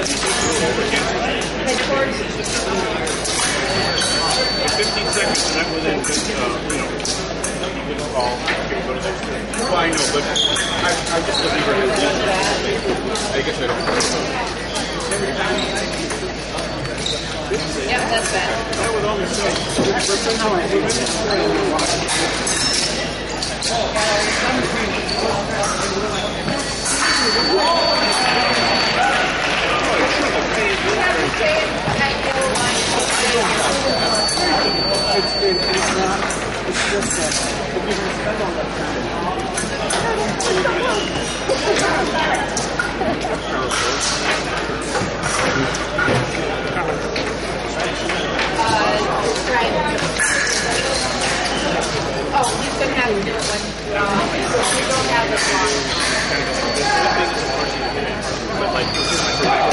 15 seconds, and that was in good call. Well, I know, but I just believe her. I guess I don't. Yeah, that's bad. That was always so. It's just that if you're going to spend all that time. Oh, he's going to have to do it when we don't have this long. But like, this is my first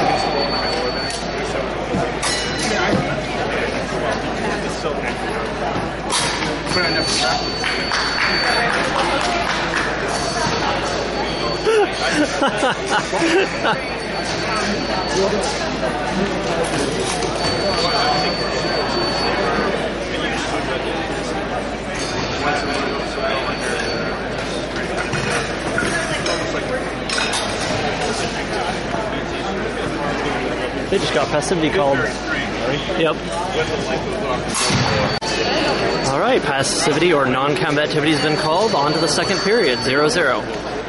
it's so accurate. But I never practiced. They just got passivity called. Yep. All right, passivity or non-combativity has been called. On to the second period, 0-0.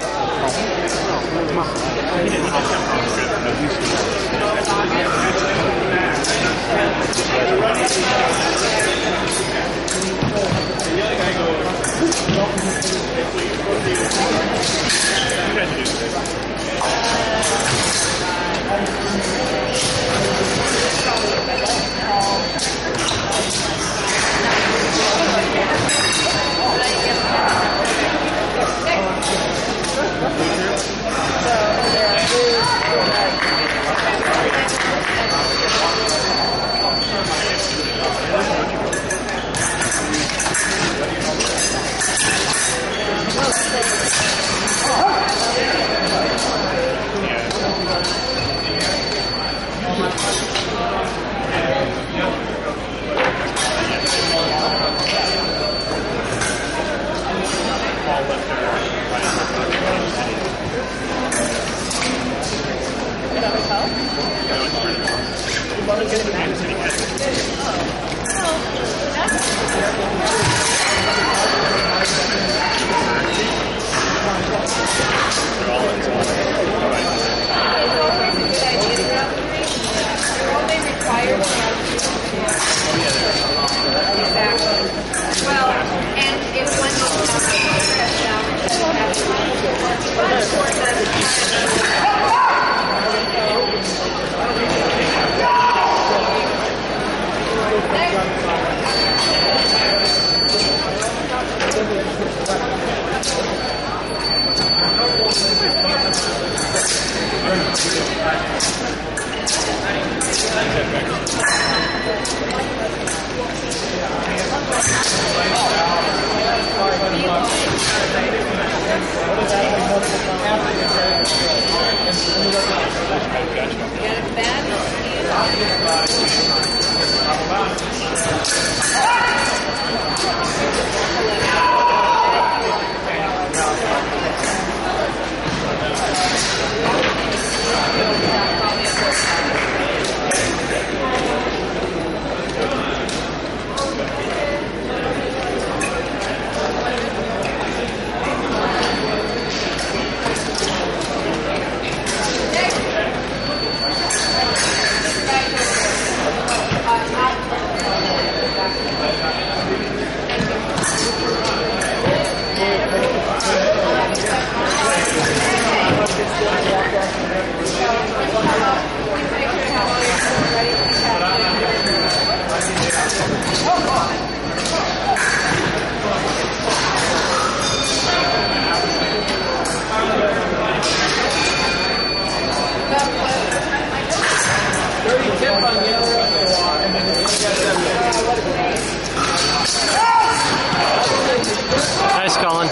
Nice, Colin.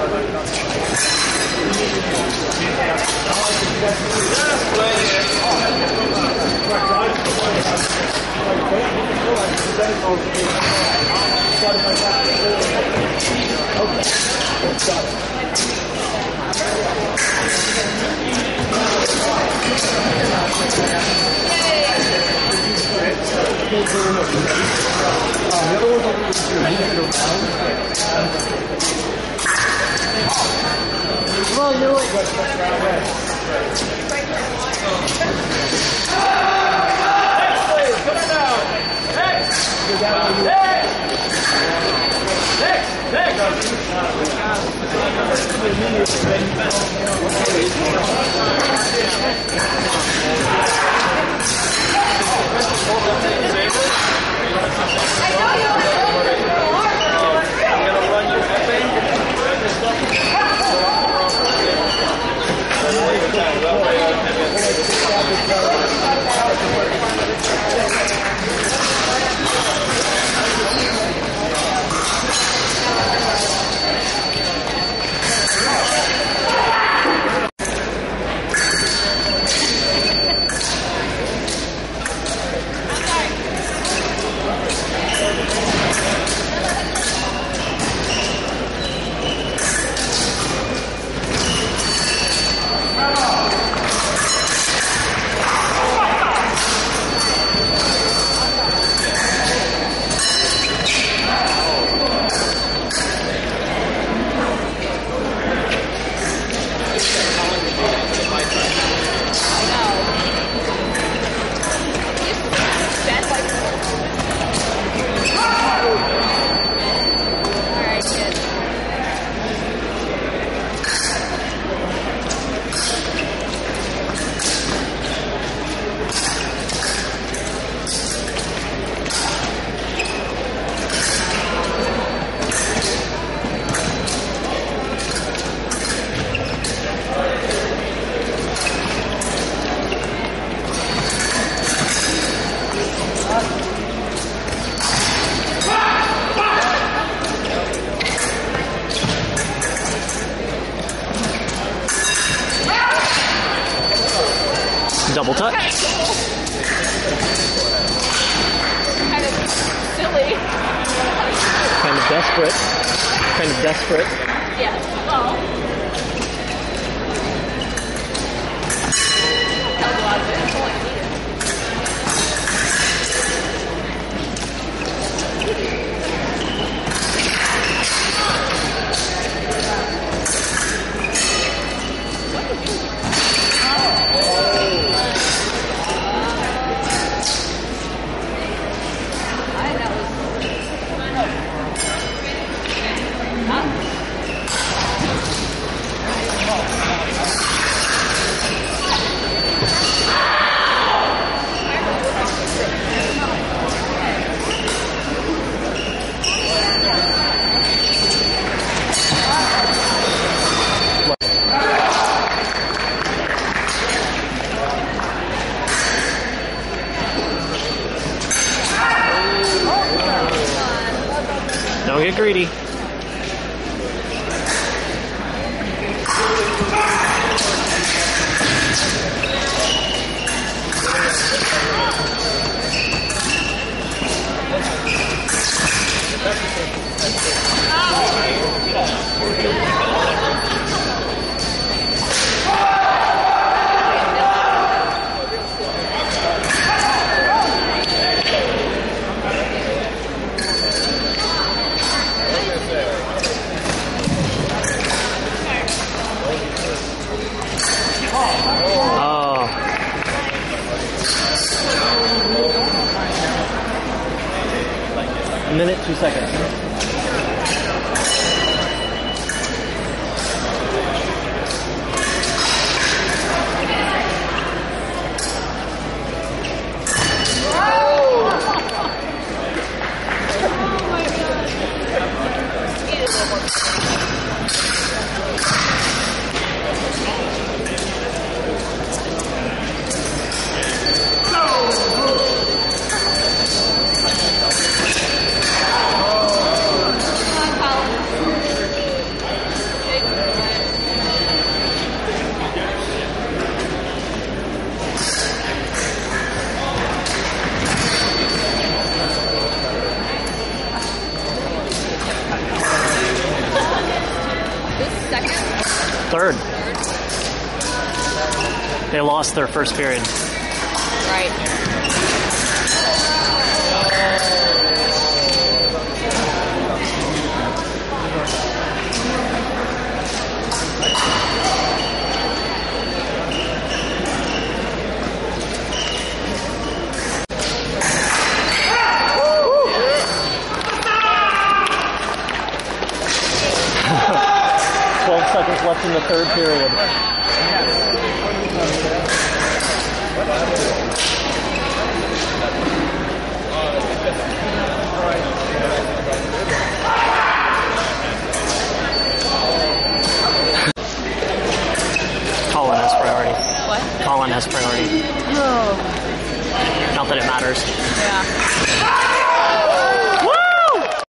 Come on, Yuly. Double touch. Kind of silly. Kind of desperate. Kind of desperate. Yes. Well. Tells a lot of it. Don't get greedy. A minute, 2 seconds. Third. They lost their first period. Right. 12 seconds left in the third period. Colin has priority. What? Colin has priority. Oh. Not that it matters. Yeah.